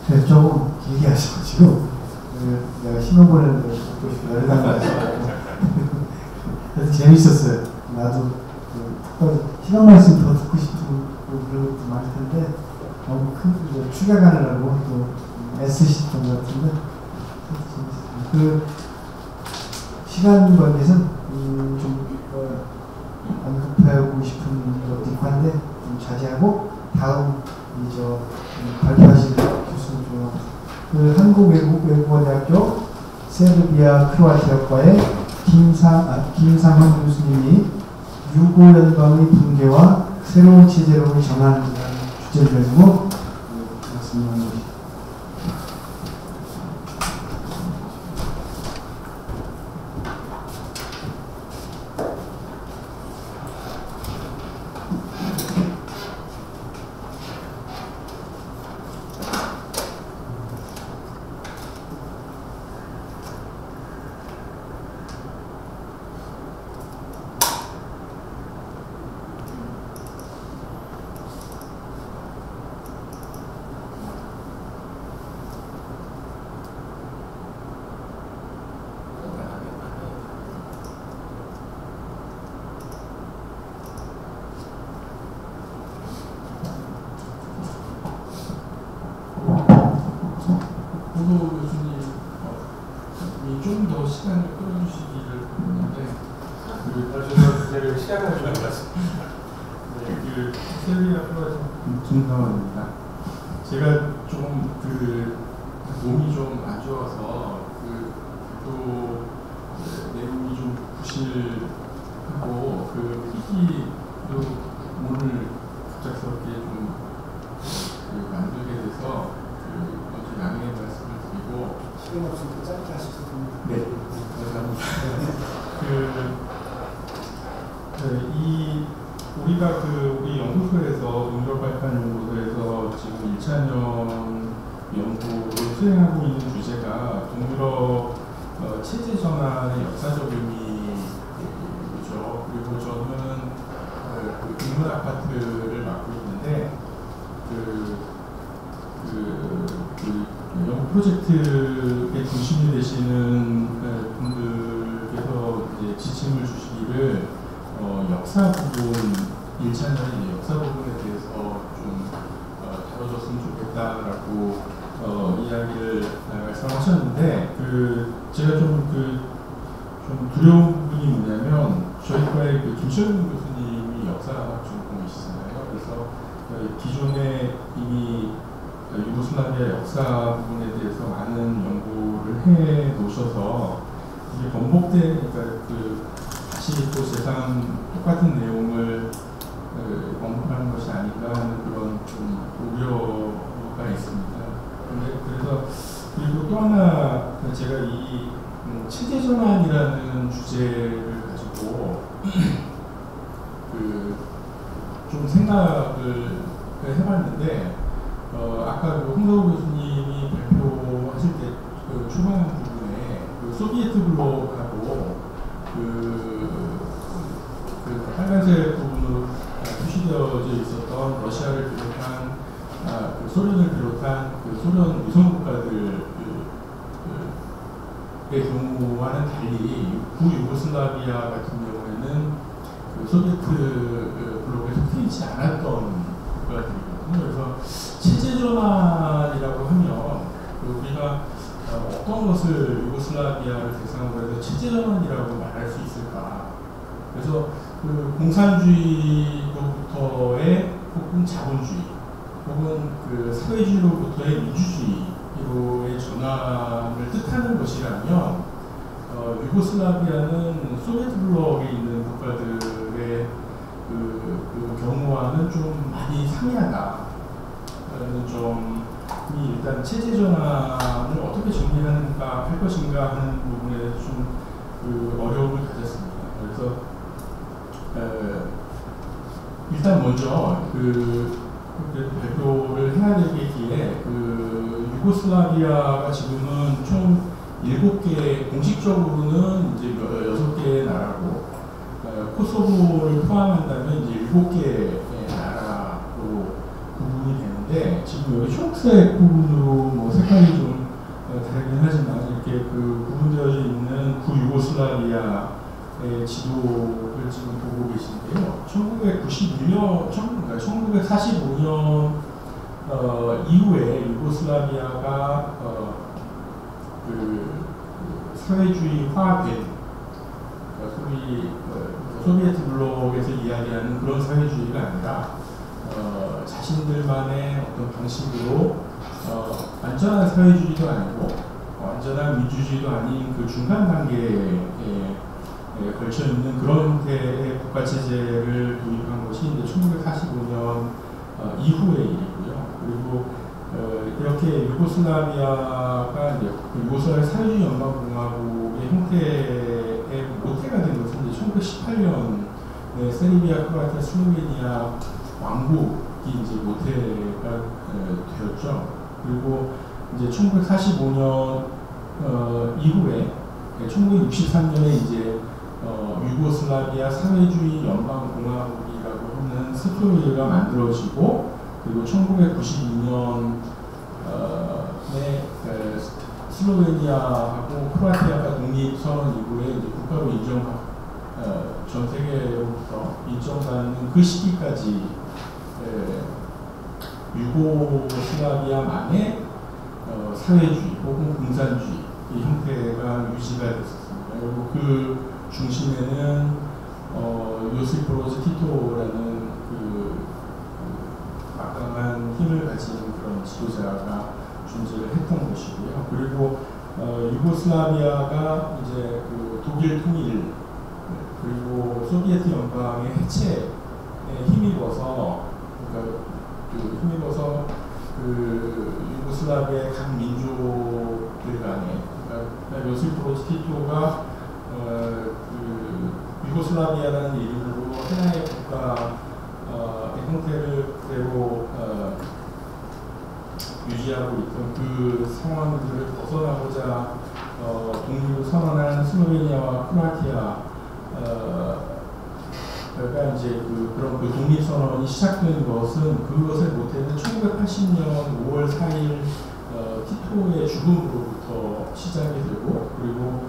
그래서 조금 길게 하셔가지고 내가 신호번호를 듣고 싶어 연락을 하셔가지고 그래서 재밌었어요. 나도 시간 말씀 더 듣고 싶고 그런 것도 많을 텐데 너무 큰 추격하느라고 또 애쓰셨던 것 같은데 그 시간 관계에서는 좀 언급하고 싶은 것도 있고 한데 좀 자제하고 다음 발표하실 교수님 중 그 한국외국어대학교 세르비아 크로아티아과의 김상환 교수님이 유고 연방의 붕괴와 새로운 체제로의 전환이라는 주제를 가지고 말씀을 나누고 김상환입니다. 제가 좀 몸이 좀 안 좋아서 또 내용이 좀 부실하고 PPT도 오늘 갑작스럽게 좀 만들게 돼서 먼저 양해의 말씀을 드리고 시간 없으니까 짧게 하셔도 됩니다. 네, 감사합니다. 우리가 우리 연구소에서 동유럽발판연구소에서 지금 1차년 연구를 수행하고 있는 주제가 동유럽 체제 전환의 역사적 의미죠. 그리고 저는 인문 아파트를 맡고 있는데 연구 프로젝트의 중심이 되시는 분들께서 이제 지침을 주시기를 역사 부분, 1차년의 역사 부분에 대해서 좀 다뤄줬으면 좋겠다라고 이야기를 말씀하셨는데 제가 좀 두려운 부분이 뭐냐면 저희 과의 김철근 교수님이 역사학 전공이시잖아요. 그래서 기존에 이미 유고슬라비아 역사 부분에 대해서 많은 연구를 해 놓으셔서 이게 번복되니까 다시 또 재산 똑같은 내용을 언급하는 것이 아닌가 하는 그런 좀 우려가 있습니다. 그래서 그리고 또 하나 제가 이 체제 전환이라는 주제를 가지고 좀 생각을 해봤는데 아까 홍서우 교수님이 발표하실 때 초반 부분에 소비에트 블록하고 빨간색 부분으로 표시되어져 있었던 러시아를 비롯한 소련을 비롯한 소련 유성 국가들의 경우와는 달리 구유고슬라비아 같은 경우에는 소비에트 블록에 속해 있지 않았던 국가들이거든요. 그래서 체제 전환이라고 하면 우리가 어떤 것을 유고슬라비아를 대상으로 해서 체제 전환이라고 말할 수 있을까? 그래서 공산주의로부터의 혹은 자본주의 혹은 사회주의로부터의 민주주의로의 전환을 뜻하는 것이라면 유고슬라비아는 소비에트 블록에 있는 국가들의 경우와는 좀 많이 상이하다라는 점이 일단 체제 전환을 어떻게 정리하는가 할 것인가 하는 부분에 좀 어려움을 가졌습니다. 그래서 일단 먼저 발표를 해야 되기에 유고슬라비아가 지금은 총 7개, 공식적으로는 이제 6개의 나라고 코소보를 포함한다면 이제 7개의 나라로 구분이 되는데 지금 여기 초록색 부분으로 그 구분되어져 있는 구유고슬라비아의 지도를 지금 보고 계신데요. 1945년 이후에 유고슬라비아가 사회주의화된 소위 소비에트 블록에서 이야기하는 그런 사회주의가 아니라 자신들만의 어떤 방식으로 완전한 사회주의도 아니고 완전한 민주주의도 아닌 그 중간 단계에 걸쳐 있는 그런 형태의 국가 체제를 도입한 것이 이제 1945년 이후의 일이고요. 그리고 이렇게 유고슬라비아가 이제 유고슬라비아 사회주의 연방공화국의 형태의 모태가 된 것은 이제 1918년에 세르비아, 크로아티아, 슬로베니아 왕국이 이제 모태가 되었죠. 그리고 이제 1945년 이후에 1963년에 이제 유고슬라비아 사회주의 연방공화국이라고 하는 스로베니아가 만들어지고, 그리고 1992년에 슬로베니아하고 크로아티아가 독립선언 이후에 이제 국가로 전 세계로부터 인정받는 그 시기까지 유고슬라비아만의 사회주의 혹은 공산주의 이 형태가 유지가 됐었습니다. 그리고 그 중심에는 요시프 브로즈 티토라는 막강한 힘을 가진 그런 지도자가 존재를 했던 것이고요. 그리고 유고슬라비아가 이제 그 독일 통일 그리고 소비에트 연방의 해체에 힘입어서 유고슬라비아의 각 민족들 간에 그러니까 요시프 브로즈 티토가 유고슬라비아라는 이름으로 하나의 국가의 형태를 그대로 유지하고 있던 그 상황들을 벗어나고자 독립을 선언한 슬로베니아와 크로아티아가 이제 그런 독립 선언이 시작된 것은 그것의 모태는 1980년 5월 4일 티토의 죽음으로부터 시작이 되고, 그리고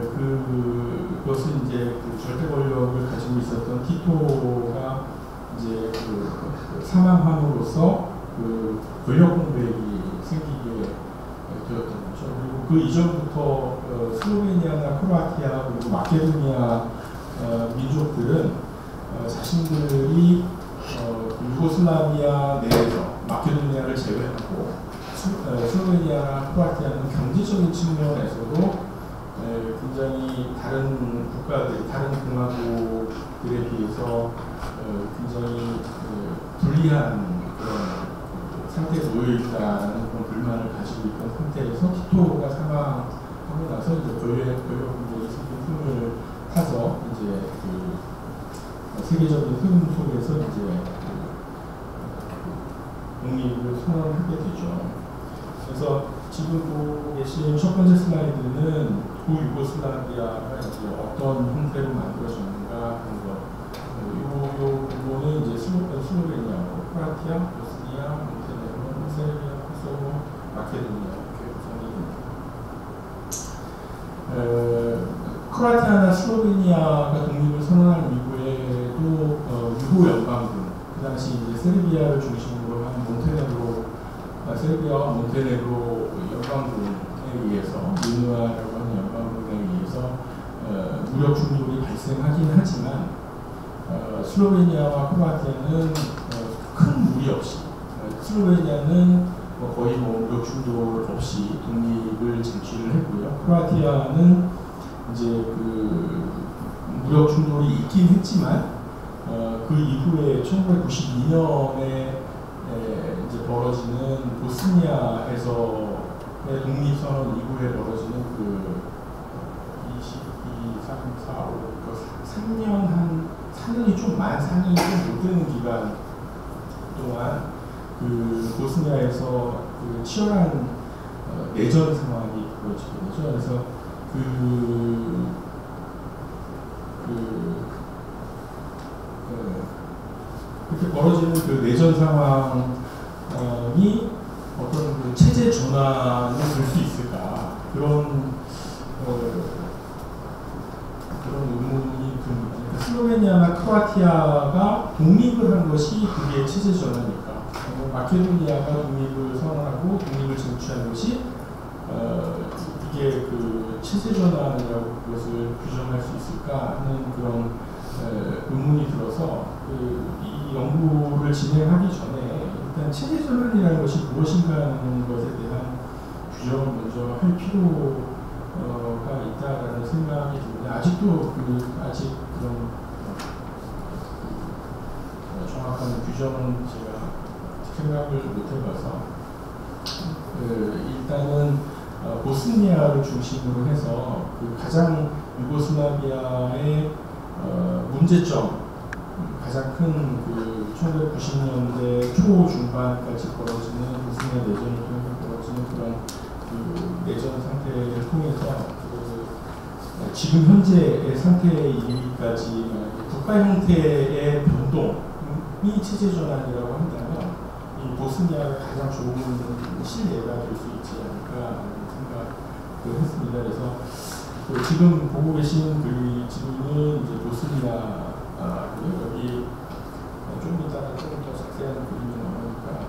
그것은 이제 그 절대 권력을 가지고 있었던 티토가 이제 사망함으로써 권력 공백이 생기게 되었던 거죠. 그리고 그 이전부터 슬로베니아나 크로아티아 그리고 마케도니아 민족들은 자신들이 유고슬라비아 내에서 마케도니아를 제외하고 슬로베니아나 크로아티아는 경제적인 측면에서도 굉장히 다른 국가들, 다른 공화국들에 비해서 굉장히 불리한 그런 상태에 놓여 있다는 그런 불만을 가지고 있던 상태에서 티토가 사망하고 나서 이제 권력 분쟁이 생긴 틈을 타서 이제 세계적인 흐름 속에서 이제 독립을 선언하게 되죠. 그래서 지금 보고 계신 첫 번째 슬라이드는 구유고슬라비아가 이제 어떤 형태로 만들어졌는가 하는 것. 이 부분은 이제 슬로베니아, 크로아티아, 보스니아, 몬테네그로, 세르비아, 코소보, 마케도니아 이렇게 구성이 됩니다. 크로아티아나 슬로베니아가 독립을 선언한 이후에도 유고 연방군, 그 당시 이제 세르비아를 중심으로 한 세르비아와 몬테네그로 연방군에 의해서 유누아라고 하는 연방군에 의해서 무력 충돌이 발생하긴 하지만 슬로베니아와 크로아티아는 큰 무리 없이 슬로베니아는 거의 무력 충돌 없이 독립을 쟁취를 했고요. 크로아티아는 이제 무력 충돌이 있긴 했지만 그 이후에 1992년에 이제 벌어지는 보스니아에서의 독립선언 이후에 벌어지는 4년이 좀 4년이 좀 못 되는 기간 동안 보스니아에서 치열한 내전 상황이 벌어지게 되죠. 그래서 그렇게 벌어지는 그 내전 상황이 어떤 체제 전환을 줄 수 있을까, 그런 슬로베니아나 크로아티아가 독립을 한 것이 그게 체제 전환이니까 마케도니아가 독립을 선언하고 독립을 쟁취한 것이 이게 그 체제 전환이라고 그것을 규정할 수 있을까 하는 그런 의문이 들어서 이 연구를 진행하기 전에 일단 체제 전환이라는 것이 무엇인가 하는 것에 대한 규정을 먼저 할 필요가 있다라는 생각이 드는데 아직도 아직 그런 정확한 규정은 제가 생각을 못 해봐서 일단은 보스니아를 중심으로 해서 그 가장 유고슬라비아의 문제점 가장 큰 그 1990년대 초중반까지 벌어지는 보스니아 내전을 통해서 벌어지는 그런 그 내전 상태를 통해서 지금 현재의 상태에 이르기까지 국가 형태의 변동이 체제 전환이라고 한다면 이 보스니아가 가장 좋은 실례가 될 수 있지 않을까 하는 생각을 했습니다. 그래서 지금 보고 계신 그림은 이제 보스니아 여기 좀 이따가 조금 더 자세한 그림이 나오니까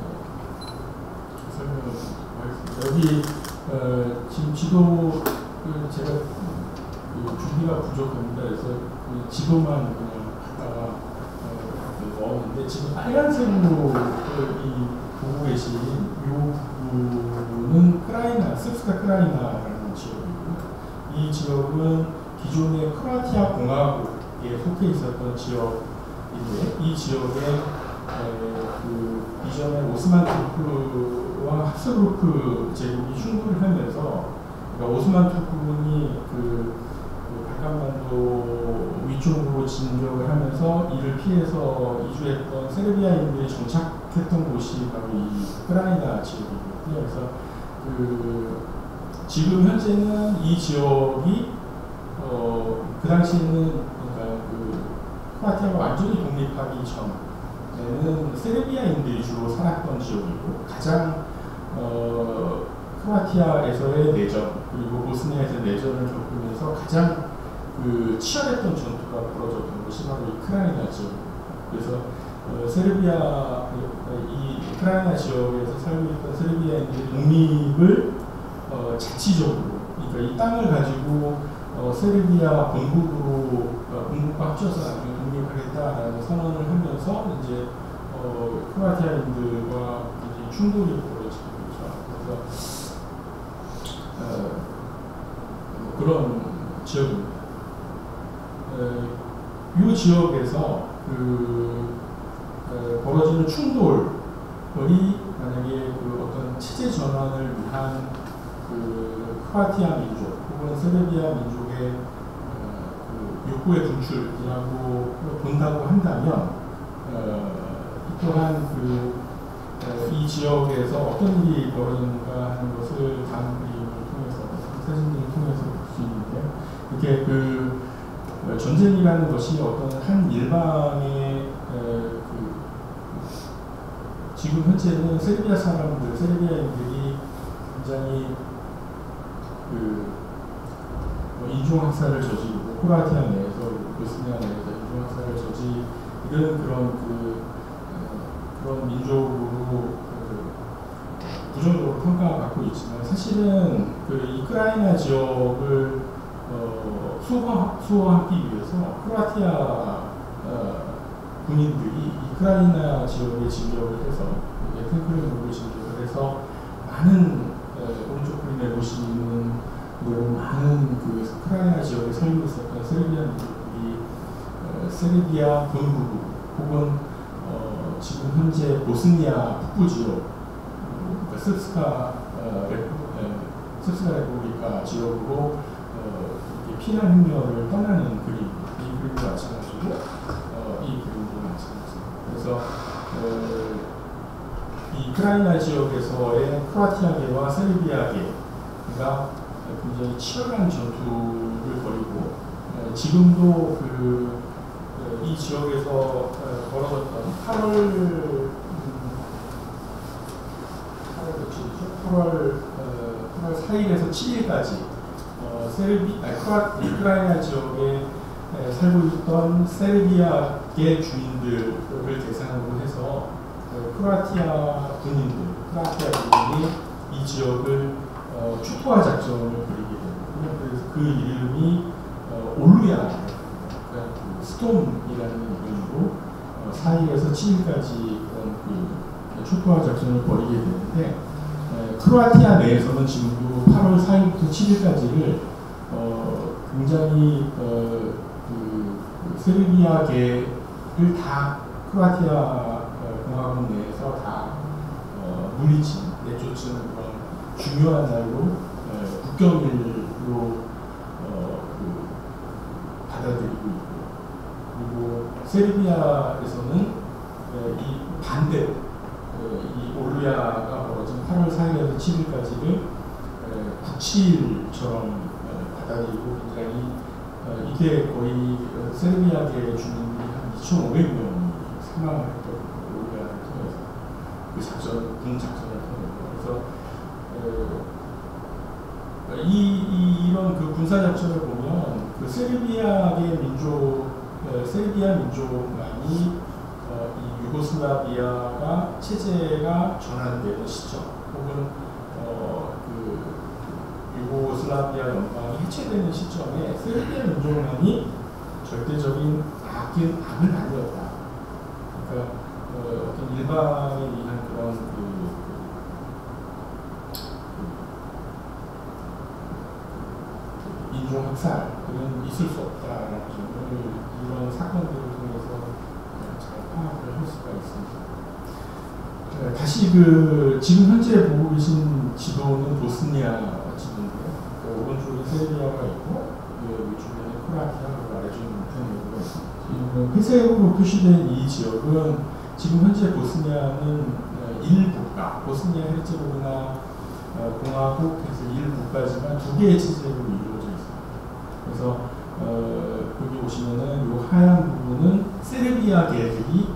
설명을 하겠습니다. 여기 지금 지도 제가 준비가 부족합니다. 그래서 지도만 그냥 갖다가 넣었는데 지금 빨간색으로 보고 계신 이 부분은 크라이나, 습스카 크라이나라는 지역이고요. 이 지역은 기존의 크로아티아 공화국에 속해 있었던 지역인데 이 지역에 그 이전에 오스만 투르크와 합스부르크 제국이 충돌을 하면서 그러니까 오스만 투르크군이 그 발칸반도 위쪽으로 진격을 하면서 이를 피해서 이주했던 세르비아인들이 정착했던 곳이 바로 이 크라이나 지역이거든요. 그래서 지금 현재는 이 지역이 그 당시에는 그러니까 크로아티아가 완전히 독립하기 전에는 세르비아인들이 주로 살았던 지역이고 가장 크로아티아에서의 내전 그리고 보스니아에서 내전을 겪으면서 가장 치열했던 전투가 벌어졌던 곳이 바로 이 크라이나 지역입니다. 그래서 세르비아 이 크라이나 지역에서 살고 있던 세르비아인들의 독립을 자치적으로 그러니까 이 땅을 가지고 세르비아 본국과 합쳐서 나중에 독립하겠다라는 선언을 하면서 이제 크로아티아인들과 이제 충돌이 벌어지게 되죠. 그래서 그런 지역입니다. 이 지역에서 벌어지는 충돌이 만약에 어떤 체제 전환을 위한 크로아티아 민족 혹은 세르비아 민족의 욕구의 분출이라고 본다고 한다면 또한 이 지역에서 어떤 일이 벌어지는가 하는 것을 다음 그림을 통해서 사진들을 통해서 볼 수 있는데요. 이렇게 전쟁이라는 것이 어떤 한 일방의 지금 현재는 세르비아 사람들, 세르비아인들이 굉장히 인종학살을 저지르고 크로아티아 내에서 보스니아 내에서 인종학살을 저지르는 그런 민족으로 부정적으로 평가받고 있지만 사실은 이 크라이나 지역을 수호하기 위해서 크로아티아 군인들이 이 크라이나 지역에 진격을 해서 탱크를 진격을 해서 많은 오른쪽 그림에 보시는 많은 크라이나 지역에 살고 있었던 세르비아 민족들이 세르비아 본국 혹은 지금 현재 보스니아 북부 지역 그러니까 습스카 레publi카 지역으로 피난 행렬을 떠나는 그림, 이 그림도 마찬가지고 이 그림도 마찬가지입니다. 그래서 이 크라이나 지역에서의 크로아티아계와 세르비아계가 굉장히 치열한 전투를 벌이고 지금도 이 지역에서 벌어졌던 8월 4일에서 7일까지 크라이나 지역의 살고 있던 세르비아계 주민들을 대상으로 해서 크로아티아 군인들이 이 지역을 축구화 작전을 벌이게 되거든요. 그래서 그 이름이 올루야, 그러니까 스톰이라는 이름으로 4일에서 7일까지 그런 축구화 작전을 벌이게 되는데, 크로아티아 내에서는 지금도 8월 4일부터 7일까지를 굉장히 세르비아계를 다 크로아티아 공화국 내에서 다 물리친, 내쫓은 그런 중요한 날로 국경일로 받아들이고 있고, 그리고 세르비아에서는 이 반대로 이 올루야가 벌어진 8월 4일에서 7일까지를 9.7처럼 받아들이고, 굉장히 이게 거의 세르비아계 주민들이 한 2,500명이 사망했던 올루야를 통해서 그 작전, 군 작전을 통해서. 그래서 이런 그 군사 작전을 보면 그 세르비아계 세르비아 민족만이 이 유고슬라비아가 체제가 전환되는 시점, 혹은 그 유고슬라비아 연방이 해체되는 시점에 세르비아 민족만이 절대적인 악은 아니었다. 그러니까 어떤 일방에 의한 그런 인종 학살은 있을 수 없다라는 점을 이런 사건들을 통해서 잘 파악을 할 수가 있습니다. 다시 지금 현재 보고 계신 지도는 보스니아 지도인데요. 오른쪽에 세르비아가 있고 위쪽에는 크로아티아, 그리고 아래쪽에 몬테네그로가 있습니다. 회색으로 표시된 이 지역은 지금 현재 보스니아는 일국가, 보스니아 헤르체고비나 공화국에서 일국가지만 두 개의 체제로 이루어져 있습니다. 그래서 여기 보시면은 이 하얀 부분은 세르비아계들이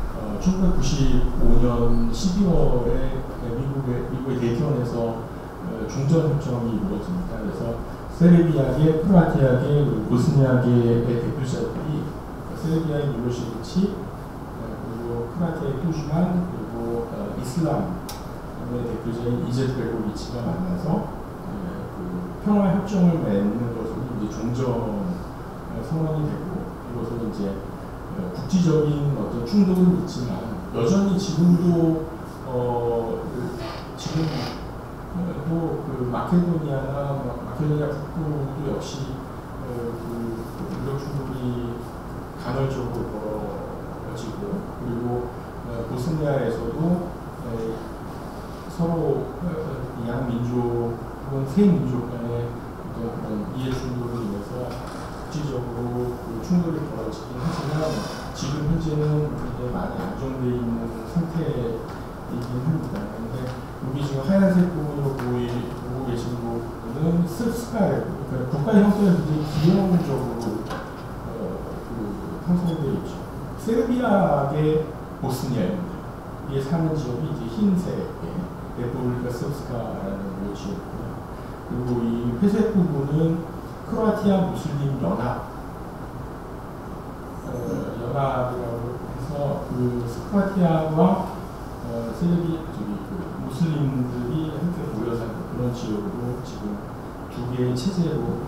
1995년 12월에 미국의 대선에서 중전협정이 이루어집니다. 그래서 세르비아계, 크로아티아계, 그리고 보스니아계의 대표자들이 세르비아의 밀로시비치, 그리고 크로아티아의 투주만, 그리고 이슬람의 대표자인 이제트베고비치가 만나서 그 평화협정을 맺는 것으로 이제 종전 선언이 되고, 이것은 이제 국지적인 어떤 충돌은 있지만 여전히 지금도 또 그 마케도니아 북부도 역시 그武력 충돌이 간헐적으로 벌어지고, 그리고 보스니아에서도 서로 양 민족 혹은 세 민족 간의 어떤 그런 이해 충돌을 인해서 국지적으로 그 충돌이 벌어지긴 하지만 지금 현재는 굉장히 많이 안정되어 있는 상태이긴 합니다. 그런데 여기 지금 하얀색 부분으로 보고 계신 부분은 스스카예요. 그러니까 국가 형태가 굉장히 기형적으로 형성되어 있죠. 세르비아계 보스니아인들, 이게 사는 지역이 이제 흰색의 레포블리카 스스카라는 이 지역이고요. 그리고 이 회색 부분은 크로아티아 무슬림 연합이라고 해서 그 크로아티아와 무슬림들이 함께 모여 사는 그런 지역으로 지금 두 개의 체제로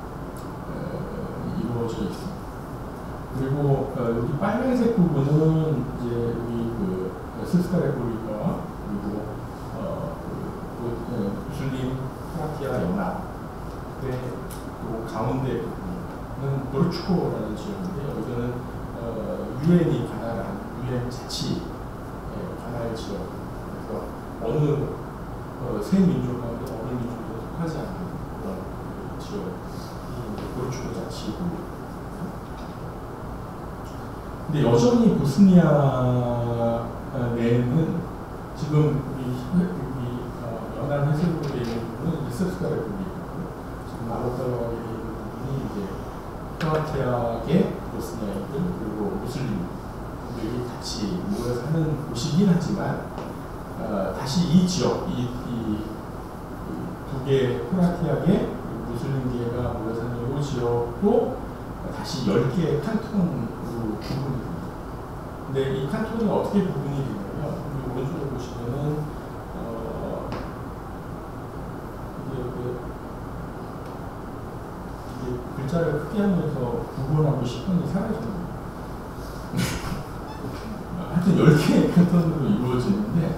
이루어져 있습니다. 그리고 여기 빨간색 부분은 이제 여기 그 스스카 레포블리카와 그리고 무슬림 크로아티아 연합의 또 가운데 부분은 노르츠코라는 지역인데, 여기는 유엔이 관할한 유엔 자치 관할 지역, 그래서 어느 세 민족 가운데 어느 민족도 속하지 않는 그런 지역이 노르츠코 자치고. 근데 여전히 보스니아 내에는 지금 여기 연안 회색으로 되어 있는 부분은 스스카 레포블리카고, 지금 아로따라가 되어 있는 부분이 이제 크로아티아계 보스니아인들 그리고 무슬림들이 같이 모여 사는 곳이긴 하지만 다시 이 지역, 이 두 개 크로아티아계 무슬림계가 모여 사는 이 지역도 다시 10개의 칸톤으로 구분이 됩니다. 근데 이 칸톤이 어떻게 구분이 되냐면, 여기 오른쪽에 보시면은, 이게 글자를 크게 하면서 구분하고 싶은데 사라집니다. 하여튼 10개의 칸톤으로 이루어지는데,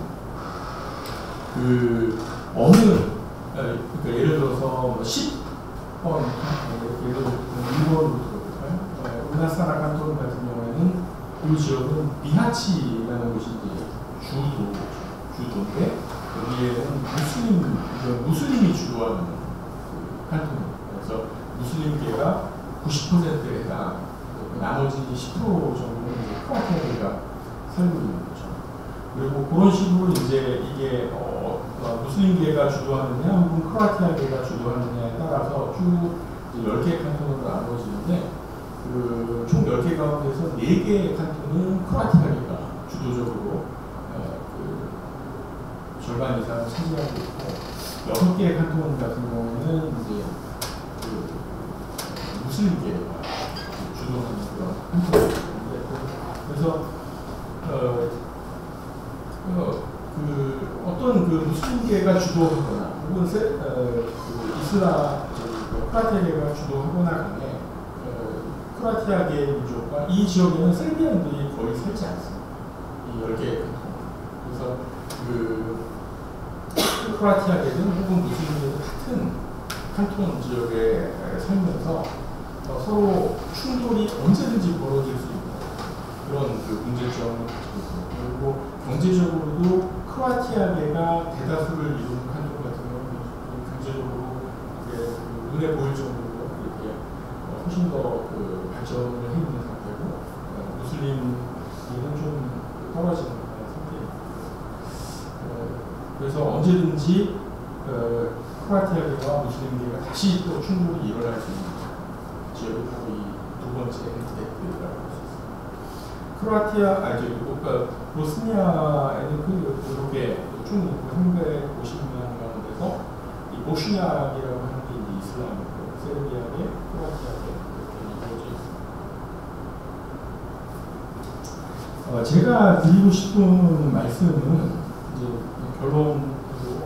그러니까 예를 들어서 10번, 예를 들어서 1번으로 들어볼까요? 우나사라 칸톤 같은 경우에는 이 지역은 비하치라는 곳이 이제 주도인데, 여기에는 무슬림이 주도하는 그 칸톤입니다. 그래서 무슬림계가 90%에 해당, 나머지 10% 정도는 이제 크로아티아계가 살고 있는 거죠. 그리고 그런 식으로 이제 이게 무슬림계가 주도하느냐 혹은 크로아티아계가 주도하느냐에 따라서 쭉 10개의 칸톤으로 나누어지는데, 총 10개 가운데서 4개의 칸톤은 크로아티아계가 주도적으로 절반 이상을 차지하고 있고, 6개의 칸톤 같은 경우는 이제 무슬림계가 주도하는 그런 칸톤인데, 그래서 어떤 무슬림계가 주도하거나 혹은 크로아티아계가 주도하거나 간에 크로아티아계 민족과 이 지역에는 세르비안들이 거의 살지 않습니다. 이 10개의 칸톤. 그래서 크로아티아계든 혹은 무슬림계든 같은 칸톤 지역에 살면서 서로 충돌이 언제든지 벌어질 수 있는 그런 문제점을 가지고 있습니다. 그리고 경제적으로도 크로아티아계가 대다수를 이루는 칸톤 같은 경우는 경제적으로 눈에 보일 정도로 이렇게 훨씬 더 발전을 해 있는 상태고, 무슬림계는 좀 떨어지는 상태입니다. 그래서 언제든지 크로아티아계와 무슬림계가 다시 또 충돌이 일어날 수 있는 지역이 바로 이 두 번째 엔티데이트라고 할 수 있습니다. 보스니아에는 이렇게 총 350명 가운데서 이 보스니아계라고 하는 게 이슬람이고, 세르비아계, 크로아티아계 이렇게 이루어져 있습니다. 제가 드리고 싶은 말씀은 이제 결론으로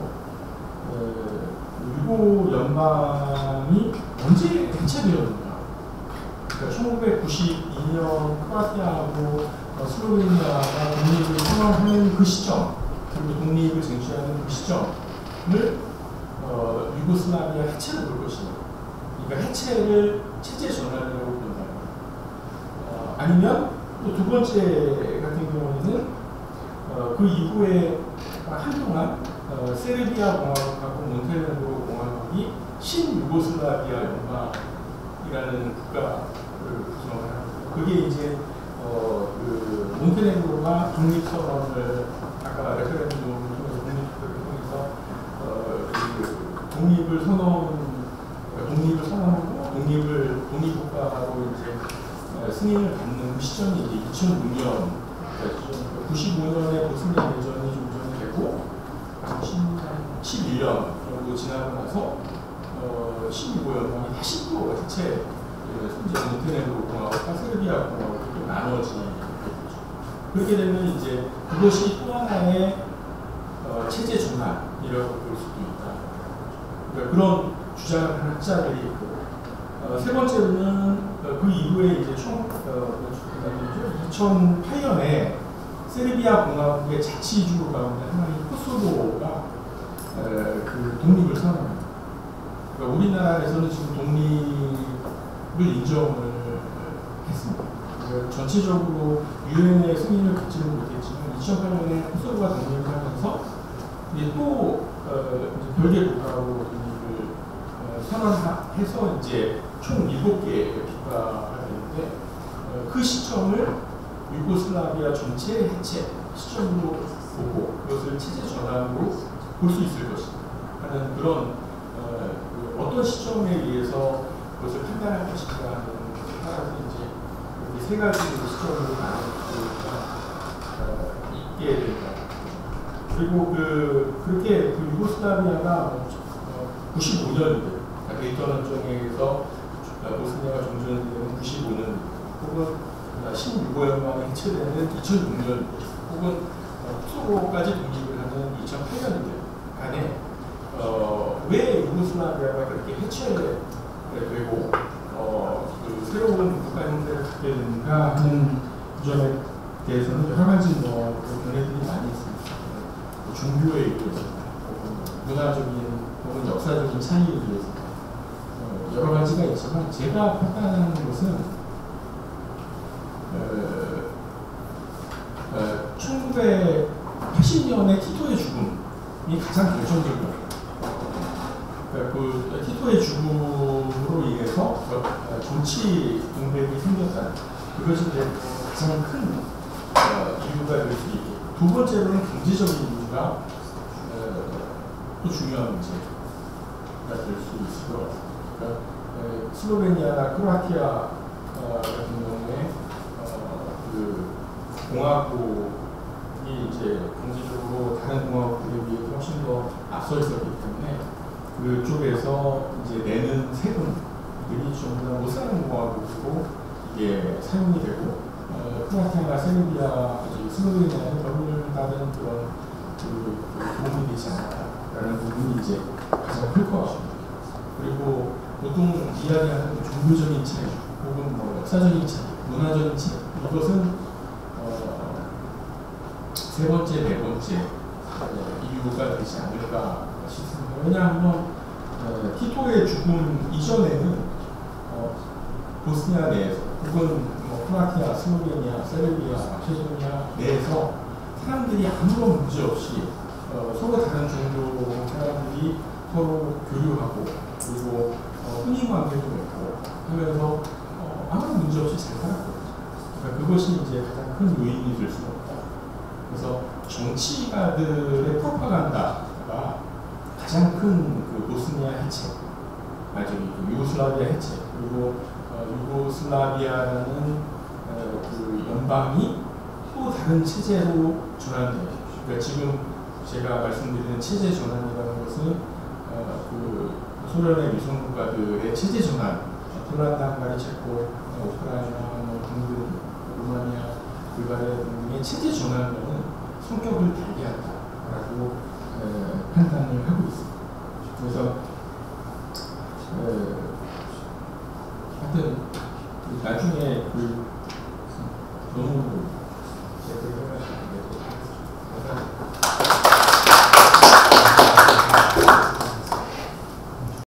유고 연방이 언제 해체되었는가? 그러니까 1992년 크로아티아하고 슬로베니아가 독립을 선언하는 그 시점, 그리고 독립을 쟁취하는 그 시점을 유고슬라비아 해체로 볼 것이냐. 그러니까 해체를 체제 전환이라고 본다. 아니면 또 두 번째 같은 경우에는 그 이후에 한동안 세르비아 공화국하고 몬테네그로 공화국이 신유고슬라비아 연방이라는 국가를 구성을 합니다. 그게 이제 몬테네그로가 독립선언을 아까 레퍼런덤을 통해서 독립투표를 통해서 독립을 선언하고 독립국가로 이제 승인을 받는 그 시점이 이제 2006년, 95년에 보스니아 내전이 종전이 되고 11년 정도 지나고 나서 15 연방이 다시 또 해체, 이제 몬테네그로 공화국과 세르비아 공화국이 또 나눠지게 되죠. 그렇게 되면 이제 그것이 또 하나의 체제 전환이라고 볼 수도 있다. 그러니까 그런 주장을 하는 학자들이 있고, 세 번째로는 그 이후에 이제 총 2008년에 세르비아 공화국의 자치주 가운데 하나인 코소보가 그 독립을 선언합니다. 그러니까 우리나라에서는 지금 독립을 인정을 했습니다. 그러니까 전체적으로 유엔의 승인을 받지는 못했지만 2008년에 코소보가 독립을 하면서 이제 또 별개 국가로 독립을 선언해서 이제 총 7개의 국가가 되는데, 그 시점을 유고슬라비아 전체의 해체 시점으로 보고 그것을 체제 전환으로 볼 수 있을 것이다 하는 그런 어떤 시점에 의해서 그것을 판단할 것인가 하는 것에 따라서 이제 이렇게 세 가지 시점으로 나눌 수가 있게 된다. 그리고 그렇게 유고슬라비아가 95년대 데이턴 헌정에 의해서 보스니아가 종전되는 95년 혹은 16년 만에 해체되는 2006년 혹은 코소보까지 독립을 하는 2008년대 간에 왜 유고슬라비아가 그렇게 해체되고 그 새로운 국가 형태를 갖게 되는가 하는 점에 대해서는 여러 가지 견해들이 많이 있습니다. 종교에 의해서, 문화적인 혹은 역사적인 차이에 의해서 여러 가지가 있지만 제가 판단하는 것은 1980년의 티토의 죽음이 가장 결정적이에요. 그 티토의 죽음으로 인해서 정치 공백이 생겼다. 그것이 이제 가장 큰 이유가 될 수 있고, 두 번째로는 경제적인 이유가 또 중요한 문제가 될 수 있을 것 같습니다. 그러니까 슬로베니아나 크로아티아 같은 경우에 그 공화국이 이제 경제적으로 다른 공화국들에 비해 훨씬 더 앞서 있었기 때문에 그쪽에서 이제 내는 세금들이 전부 다 못 사는 공화국으로 이게 사용이 되고, 크로아티아나 세르비아, 슬로베니아는 별로 다른 그런 도움이 되지 않았다라는 부분이 이제 가장 클 것 같습니다. 그리고 보통 이야기하는 종교적인 차이, 혹은 역사적인 차이, 문화적인 차이, 이것은 세 번째, 네 번째 이유가 되지 않을까 싶습니다. 왜냐하면 티토의 죽음 이전에는 보스니아 내에서 혹은 크로아티아, 슬로베니아, 세르비아, 마케도니아 내에서 사람들이 아무런 문제 없이 서로 다른 종교 사람들이 서로 교류하고, 그리고 혼인 관계도 있고 하면서 아무런 문제 없이 잘 살았거든요. 그러니까 그것이 이제 가장 큰 요인이 될 수가 없다. 그래서 정치가들의 프로파간다가 가장 큰 그 보스니아 해체, 그 유고슬라비아 해체, 그리고 유고슬라비아라는 그 연방이 또 다른 체제로 전환돼요. 그러니까 지금 제가 말씀드리는 체제 전환이라는 것은 그 소련의 위성 국가들의 체제 전환, 폴란드, 헝가리, 체코, 우크라이나 등등, 루마니아, 불가리아 등의 체제 전환과는 성격을 달리한다라고 판단을 하고 있습니다. 그래서 하여튼 나중에 그